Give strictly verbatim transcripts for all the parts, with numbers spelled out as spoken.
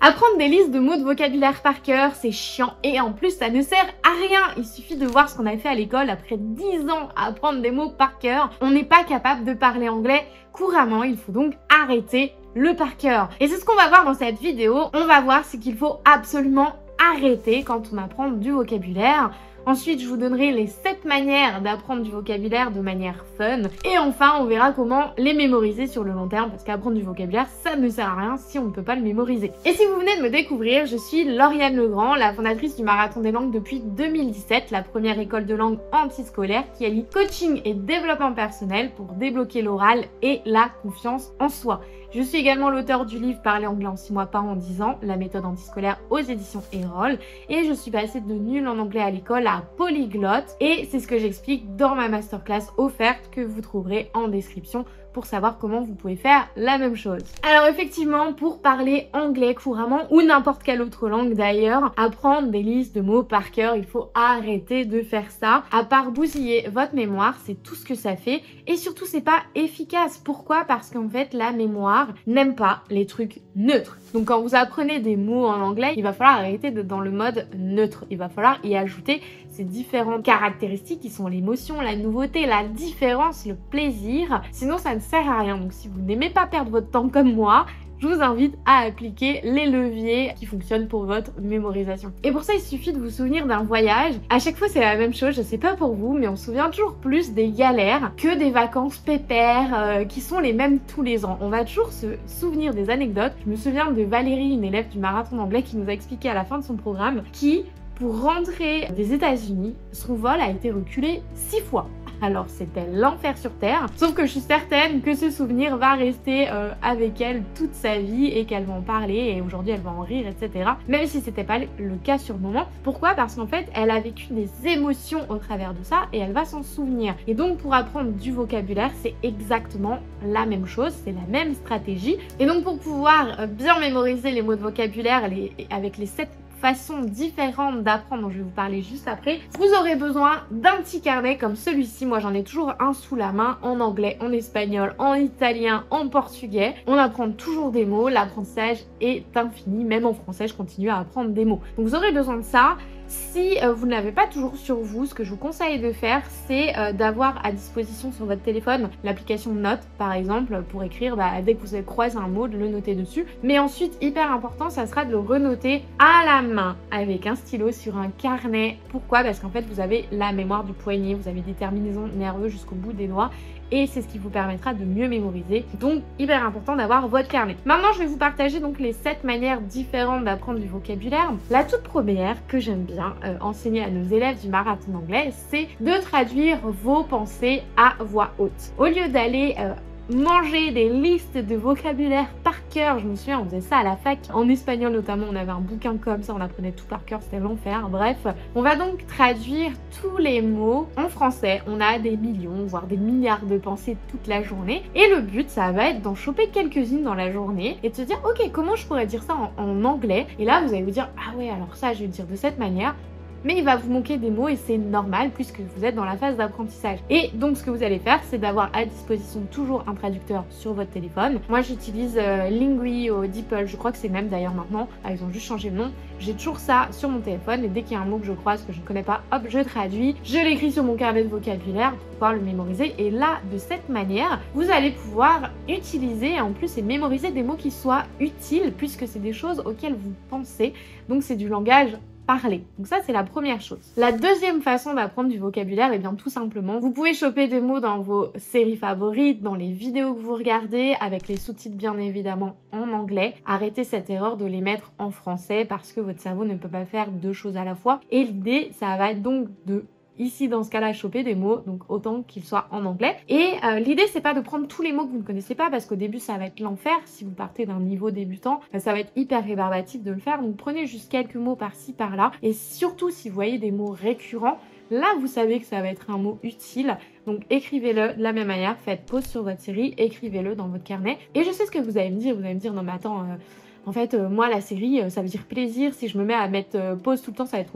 Apprendre des listes de mots de vocabulaire par cœur, c'est chiant et en plus ça ne sert à rien. Il suffit de voir ce qu'on a fait à l'école après dix ans à apprendre des mots par cœur. On n'est pas capable de parler anglais couramment, il faut donc arrêter le par cœur. Et c'est ce qu'on va voir dans cette vidéo. On va voir ce qu'il faut absolument arrêter quand on apprend du vocabulaire. Ensuite, je vous donnerai les sept manières d'apprendre du vocabulaire de manière fun. Et enfin, on verra comment les mémoriser sur le long terme, parce qu'apprendre du vocabulaire, ça ne sert à rien si on ne peut pas le mémoriser. Et si vous venez de me découvrir, je suis Lauriane Legrand, la fondatrice du Marathon des langues depuis deux mille dix-sept, la première école de langue antiscolaire qui allie coaching et développement personnel pour débloquer l'oral et la confiance en soi. Je suis également l'auteur du livre Parler anglais en six mois pas en dix ans, la méthode antiscolaire aux éditions Erol. Et je suis passée de nulle en anglais à l'école à polyglotte. Et c'est ce que j'explique dans ma masterclass offerte que vous trouverez en description pour savoir comment vous pouvez faire la même chose. Alors effectivement, pour parler anglais couramment ou n'importe quelle autre langue d'ailleurs, apprendre des listes de mots par cœur, il faut arrêter de faire ça. À part bousiller votre mémoire, c'est tout ce que ça fait et surtout c'est pas efficace. Pourquoi? Parce qu'en fait la mémoire n'aime pas les trucs neutres. Donc quand vous apprenez des mots en anglais, il va falloir arrêter d'être dans le mode neutre. Il va falloir y ajouter ces différentes caractéristiques qui sont l'émotion, la nouveauté, la différence, le plaisir. Sinon ça ne sert à rien. Donc si vous n'aimez pas perdre votre temps comme moi, je vous invite à appliquer les leviers qui fonctionnent pour votre mémorisation. Et pour ça, il suffit de vous souvenir d'un voyage. À chaque fois, c'est la même chose. Je sais pas pour vous, mais on se souvient toujours plus des galères que des vacances pépères euh, qui sont les mêmes tous les ans. On va toujours se souvenir des anecdotes. Je me souviens de Valérie, une élève du marathon d'anglais, qui nous a expliqué à la fin de son programme qui, pour rentrer des États-Unis, son vol a été reculé six fois. Alors c'était l'enfer sur terre, sauf que je suis certaine que ce souvenir va rester euh, avec elle toute sa vie et qu'elle va en parler et aujourd'hui elle va en rire, et cetera. Même si c'était pas le cas sur le moment. Pourquoi? Parce qu'en fait elle a vécu des émotions au travers de ça et elle va s'en souvenir. Et donc pour apprendre du vocabulaire, c'est exactement la même chose, c'est la même stratégie. Et donc pour pouvoir bien mémoriser les mots de vocabulaire les, avec les sept façons différentes d'apprendre dont je vais vous parler juste après, vous aurez besoin d'un petit carnet comme celui-ci. Moi j'en ai toujours un sous la main, en anglais, en espagnol, en italien, en portugais. On apprend toujours des mots, l'apprentissage est infini, même en français je continue à apprendre des mots. Donc vous aurez besoin de ça. Si euh, vous ne l'avez pas toujours sur vous, ce que je vous conseille de faire, c'est euh, d'avoir à disposition sur votre téléphone l'application Notes, par exemple, pour écrire, bah, dès que vous croisez un mot, de le noter dessus. Mais ensuite, hyper important, ça sera de le renoter à la main, avec un stylo sur un carnet. Pourquoi? Parce qu'en fait, vous avez la mémoire du poignet, vous avez des terminaisons nerveuses jusqu'au bout des doigts. Et c'est ce qui vous permettra de mieux mémoriser. Donc, hyper important d'avoir votre carnet. Maintenant, je vais vous partager donc les sept manières différentes d'apprendre du vocabulaire. La toute première que j'aime bien euh, enseigner à nos élèves du marathon d'anglais, c'est de traduire vos pensées à voix haute. Au lieu d'aller euh, manger des listes de vocabulaire par cœur, je me souviens on faisait ça à la fac, en espagnol notamment, on avait un bouquin comme ça, on apprenait tout par cœur, c'était l'enfer. Bref, on va donc traduire tous les mots en français. On a des millions, voire des milliards de pensées toute la journée et le but ça va être d'en choper quelques-unes dans la journée et de se dire ok, comment je pourrais dire ça en, en anglais, et là vous allez vous dire ah ouais, alors ça je vais le dire de cette manière. Mais il va vous manquer des mots et c'est normal puisque vous êtes dans la phase d'apprentissage. Et donc ce que vous allez faire, c'est d'avoir à disposition toujours un traducteur sur votre téléphone. Moi j'utilise euh, Lingui ou DeepL, je crois que c'est même d'ailleurs maintenant, ah, ils ont juste changé le nom. J'ai toujours ça sur mon téléphone et dès qu'il y a un mot que je croise que je ne connais pas, hop, je traduis, je l'écris sur mon carnet de vocabulaire pour pouvoir le mémoriser. Et là, de cette manière, vous allez pouvoir utiliser en plus et mémoriser des mots qui soient utiles puisque c'est des choses auxquelles vous pensez. Donc c'est du langage parler. Donc ça c'est la première chose. La deuxième façon d'apprendre du vocabulaire, et bien tout simplement, vous pouvez choper des mots dans vos séries favorites, dans les vidéos que vous regardez, avec les sous-titres bien évidemment en anglais. Arrêtez cette erreur de les mettre en français parce que votre cerveau ne peut pas faire deux choses à la fois. Et l'idée, ça va être donc de ici dans ce cas-là choper des mots, donc autant qu'ils soient en anglais. Et euh, l'idée c'est pas de prendre tous les mots que vous ne connaissez pas parce qu'au début ça va être l'enfer. Si vous partez d'un niveau débutant, bah, ça va être hyper rébarbatif de le faire. Donc prenez juste quelques mots par-ci par-là et surtout si vous voyez des mots récurrents, là vous savez que ça va être un mot utile. Donc écrivez-le de la même manière, faites pause sur votre série, écrivez-le dans votre carnet. Et je sais ce que vous allez me dire, vous allez me dire non mais attends, euh, en fait euh, moi la série euh, ça veut dire plaisir, si je me mets à mettre euh, pause tout le temps ça va être trop chiant.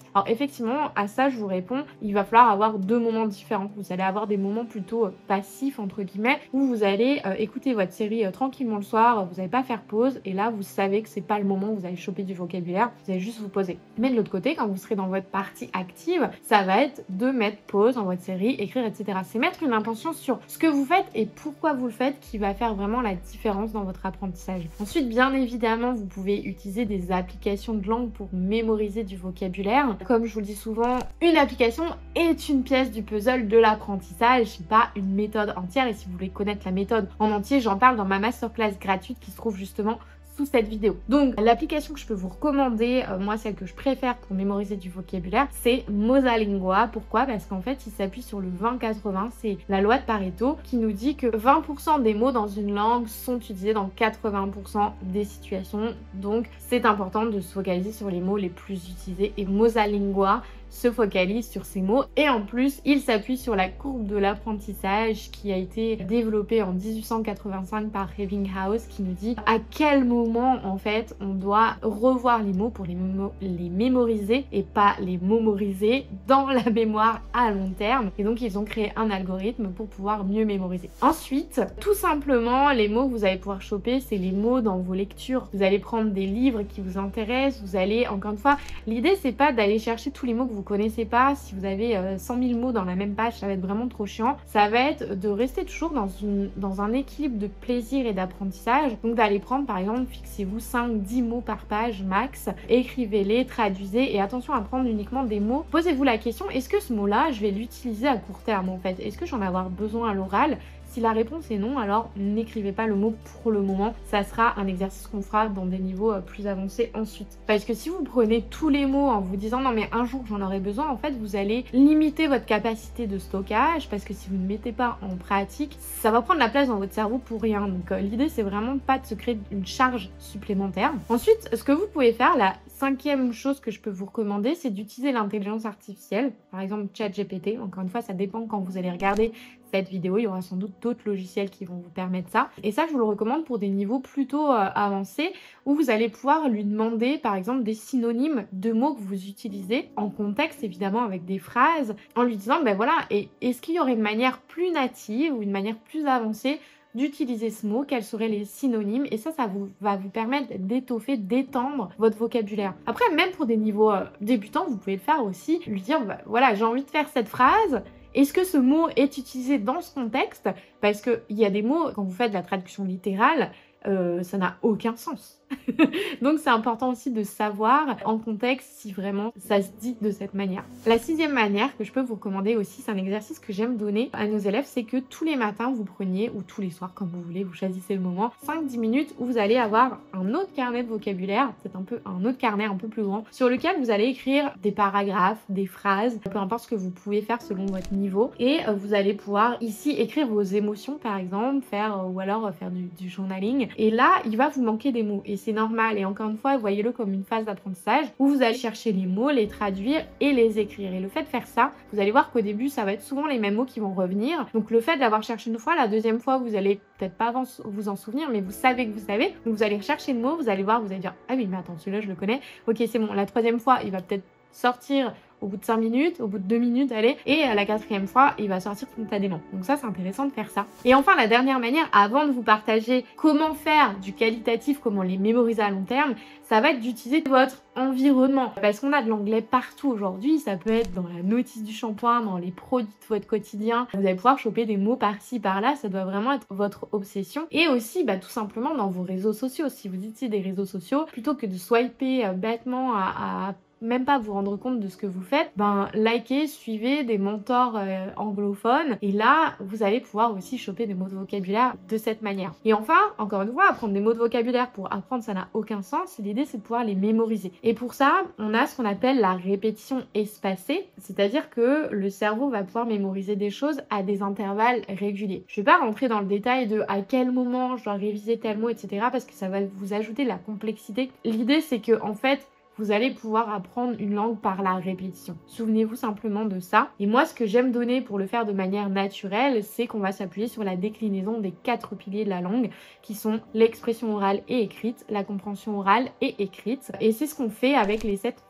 Alors effectivement, à ça, je vous réponds, il va falloir avoir deux moments différents. Vous allez avoir des moments plutôt euh, passifs, entre guillemets, où vous allez euh, écouter votre série euh, tranquillement le soir, vous n'allez pas faire pause, et là, vous savez que c'est pas le moment où vous allez choper du vocabulaire, vous allez juste vous poser. Mais de l'autre côté, quand vous serez dans votre partie active, ça va être de mettre pause dans votre série, écrire, et cetera. C'est mettre une intention sur ce que vous faites et pourquoi vous le faites qui va faire vraiment la différence dans votre apprentissage. Ensuite, bien évidemment, vous pouvez utiliser des applications de langue pour mémoriser du vocabulaire. Comme je vous le dis souvent, une application est une pièce du puzzle de l'apprentissage, pas une méthode entière. Et si vous voulez connaître la méthode en entier, j'en parle dans ma masterclass gratuite qui se trouve justement sous cette vidéo. Donc l'application que je peux vous recommander, euh, moi celle que je préfère pour mémoriser du vocabulaire, c'est Mosalingua. Pourquoi? Parce qu'en fait il s'appuie sur le vingt quatre-vingts, c'est la loi de Pareto qui nous dit que vingt pour cent des mots dans une langue sont utilisés dans quatre-vingts pour cent des situations. Donc c'est important de se focaliser sur les mots les plus utilisés et Mosalingua se focalise sur ces mots et en plus il s'appuie sur la courbe de l'apprentissage qui a été développée en mille huit cent quatre-vingt-cinq par Ebbinghaus qui nous dit à quel moment en fait on doit revoir les mots pour les, mémo les mémoriser et pas les mémoriser dans la mémoire à long terme, et donc ils ont créé un algorithme pour pouvoir mieux mémoriser. Ensuite, tout simplement, les mots que vous allez pouvoir choper, c'est les mots dans vos lectures. Vous allez prendre des livres qui vous intéressent, vous allez, encore une fois, l'idée c'est pas d'aller chercher tous les mots que vous connaissez pas. Si vous avez euh, cent mille mots dans la même page, ça va être vraiment trop chiant. Ça va être de rester toujours dans, une, dans un équilibre de plaisir et d'apprentissage. Donc d'aller prendre par exemple, fixez-vous cinq dix mots par page max, écrivez-les, traduisez et attention à prendre uniquement des mots. Posez-vous la question, est-ce que ce mot-là, je vais l'utiliser à court terme en fait? Est-ce que j'en ai avoir besoin à l'oral? Si la réponse est non, alors n'écrivez pas le mot pour le moment. Ça sera un exercice qu'on fera dans des niveaux plus avancés ensuite. Parce que si vous prenez tous les mots en vous disant non mais un jour j'en aurai besoin, en fait vous allez limiter votre capacité de stockage parce que si vous ne mettez pas en pratique, ça va prendre la place dans votre cerveau pour rien. Donc euh, l'idée c'est vraiment pas de se créer une charge supplémentaire. Ensuite, ce que vous pouvez faire, la cinquième chose que je peux vous recommander, c'est d'utiliser l'intelligence artificielle. Par exemple ChatGPT. Encore une fois, ça dépend quand vous allez regarder cette vidéo, il y aura sans doute d'autres logiciels qui vont vous permettre ça. Et ça, je vous le recommande pour des niveaux plutôt euh, avancés où vous allez pouvoir lui demander, par exemple, des synonymes de mots que vous utilisez en contexte, évidemment, avec des phrases, en lui disant, ben voilà, et est-ce qu'il y aurait une manière plus native ou une manière plus avancée d'utiliser ce mot, quels seraient les synonymes, et ça, ça vous, va vous permettre d'étoffer, d'étendre votre vocabulaire. Après, même pour des niveaux euh, débutants, vous pouvez le faire aussi, lui dire, bah, voilà, j'ai envie de faire cette phrase, est-ce que ce mot est utilisé dans ce contexte? Parce qu'il y a des mots, quand vous faites de la traduction littérale, euh, ça n'a aucun sens. Donc c'est important aussi de savoir en contexte si vraiment ça se dit de cette manière. La sixième manière que je peux vous recommander aussi, c'est un exercice que j'aime donner à nos élèves, c'est que tous les matins vous preniez, ou tous les soirs comme vous voulez, vous choisissez le moment, cinq dix minutes où vous allez avoir un autre carnet de vocabulaire, c'est un peu un autre carnet un peu plus grand, sur lequel vous allez écrire des paragraphes, des phrases, peu importe ce que vous pouvez faire selon votre niveau, et vous allez pouvoir ici écrire vos émotions par exemple, faire ou alors faire du, du journaling, et là il va vous manquer des mots. Et c'est normal, et encore une fois voyez-le comme une phase d'apprentissage où vous allez chercher les mots, les traduire et les écrire. Et le fait de faire ça, vous allez voir qu'au début ça va être souvent les mêmes mots qui vont revenir, donc le fait d'avoir cherché une fois, la deuxième fois vous allez peut-être pas vous en souvenir, mais vous savez que vous savez, donc vous allez rechercher le mot, vous allez voir, vous allez dire ah oui mais attends, celui-là je le connais, ok c'est bon. La troisième fois il va peut-être sortir au bout de cinq minutes, au bout de deux minutes, allez, et à la quatrième fois, il va sortir spontanément. Donc ça, c'est intéressant de faire ça. Et enfin, la dernière manière, avant de vous partager comment faire du qualitatif, comment les mémoriser à long terme, ça va être d'utiliser votre environnement. Parce qu'on a de l'anglais partout aujourd'hui, ça peut être dans la notice du shampoing, dans les produits de votre quotidien. Vous allez pouvoir choper des mots par-ci, par-là, ça doit vraiment être votre obsession. Et aussi, bah, tout simplement dans vos réseaux sociaux. Si vous utilisez des réseaux sociaux, plutôt que de swiper euh, bêtement à, à même pas vous rendre compte de ce que vous faites, ben likez, suivez des mentors euh, anglophones, et là vous allez pouvoir aussi choper des mots de vocabulaire de cette manière. Et enfin, encore une fois, apprendre des mots de vocabulaire pour apprendre, ça n'a aucun sens. L'idée c'est de pouvoir les mémoriser, et pour ça on a ce qu'on appelle la répétition espacée, c'est-à-dire que le cerveau va pouvoir mémoriser des choses à des intervalles réguliers. Je vais pas rentrer dans le détail de à quel moment je dois réviser tel mot, etc., parce que ça va vous ajouter de la complexité. L'idée c'est que en fait vous allez pouvoir apprendre une langue par la répétition. Souvenez-vous simplement de ça. Et moi, ce que j'aime donner pour le faire de manière naturelle, c'est qu'on va s'appuyer sur la déclinaison des quatre piliers de la langue, qui sont l'expression orale et écrite, la compréhension orale et écrite. Et c'est ce qu'on fait avec les sept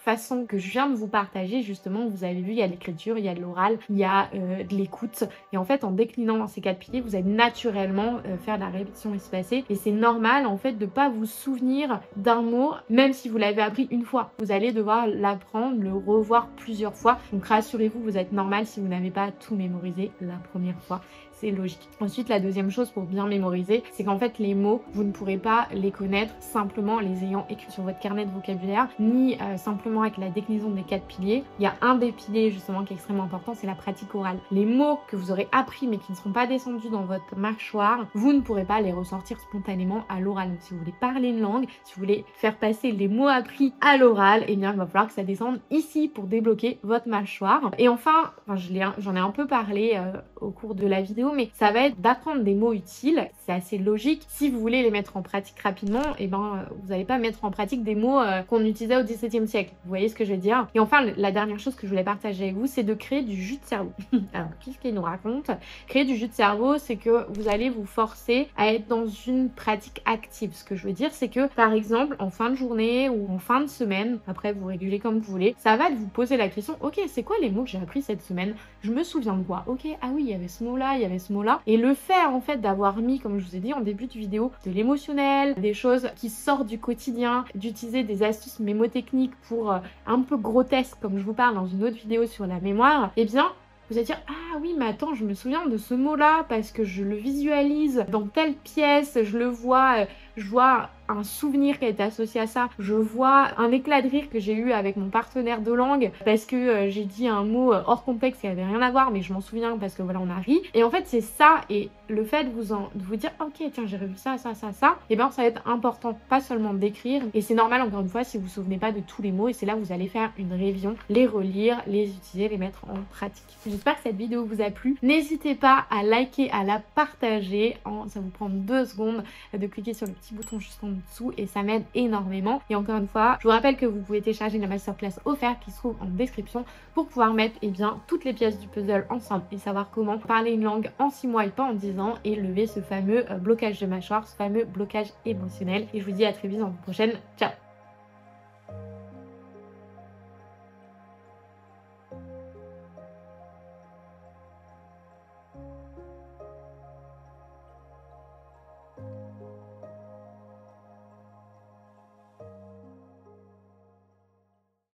façons que je viens de vous partager, justement, vous avez vu, il y a l'écriture, il y a de l'oral, il y a euh, de l'écoute. Et en fait, en déclinant dans ces quatre piliers, vous allez naturellement euh, faire de la répétition espacée. Et c'est normal, en fait, de pas vous souvenir d'un mot, même si vous l'avez appris une fois. Vous allez devoir l'apprendre, le revoir plusieurs fois. Donc rassurez-vous, vous êtes normal si vous n'avez pas tout mémorisé la première fois. C'est logique. Ensuite, la deuxième chose pour bien mémoriser, c'est qu'en fait, les mots, vous ne pourrez pas les connaître simplement en les ayant écrits sur votre carnet de vocabulaire, ni euh, simplement avec la déclinaison des quatre piliers. Il y a un des piliers, justement, qui est extrêmement important, c'est la pratique orale. Les mots que vous aurez appris, mais qui ne seront pas descendus dans votre mâchoire, vous ne pourrez pas les ressortir spontanément à l'oral. Donc, si vous voulez parler une langue, si vous voulez faire passer les mots appris à l'oral, eh bien, il va falloir que ça descende ici pour débloquer votre mâchoire. Et enfin, enfin j'en ai un peu parlé euh, au cours de la vidéo, mais ça va être d'apprendre des mots utiles. C'est assez logique. Si vous voulez les mettre en pratique rapidement, et eh ben vous n'allez pas mettre en pratique des mots euh, qu'on utilisait au dix-septième siècle. Vous voyez ce que je veux dire? Et enfin, la dernière chose que je voulais partager avec vous, c'est de créer du jus de cerveau. Alors, qu'est-ce qu'il nous raconte? Créer du jus de cerveau, c'est que vous allez vous forcer à être dans une pratique active. Ce que je veux dire, c'est que, par exemple, en fin de journée ou en fin de semaine, après vous régulez comme vous voulez, ça va de vous poser la question, ok, c'est quoi les mots que j'ai appris cette semaine? Je me souviens de quoi? Ok, ah oui, il y avait ce mot-là, il y avait ce mot-là. Et le faire, en fait, d'avoir mis, comme je vous ai dit en début de vidéo, de l'émotionnel, des choses qui sortent du quotidien, d'utiliser des astuces mémotechniques pour euh, un peu grotesques, comme je vous parle dans une autre vidéo sur la mémoire, eh bien, vous allez dire, ah oui, mais attends, je me souviens de ce mot-là parce que je le visualise dans telle pièce, je le vois, euh, je vois un souvenir qui a été associé à ça. Je vois un éclat de rire que j'ai eu avec mon partenaire de langue parce que euh, j'ai dit un mot euh, hors contexte qui avait rien à voir, mais je m'en souviens parce que voilà, on a ri. Et en fait, c'est ça, et le fait de vous, en, de vous dire, ok, tiens, j'ai revu ça, ça, ça, ça, et bien ça va être important, pas seulement d'écrire. Et c'est normal, encore une fois, si vous vous souvenez pas de tous les mots, et c'est là où vous allez faire une révision, les relire, les utiliser, les mettre en pratique. J'espère que cette vidéo vous a plu. N'hésitez pas à liker, à la partager. En, ça vous prend deux secondes de cliquer sur le petit bouton juste en dessous et ça m'aide énormément. Et encore une fois, je vous rappelle que vous pouvez télécharger la masterclass offerte qui se trouve en description pour pouvoir mettre eh bien, toutes les pièces du puzzle ensemble et savoir comment parler une langue en six mois et pas en dix ans et lever ce fameux blocage de mâchoire, ce fameux blocage émotionnel. Et je vous dis à très vite dans la prochaine. Ciao!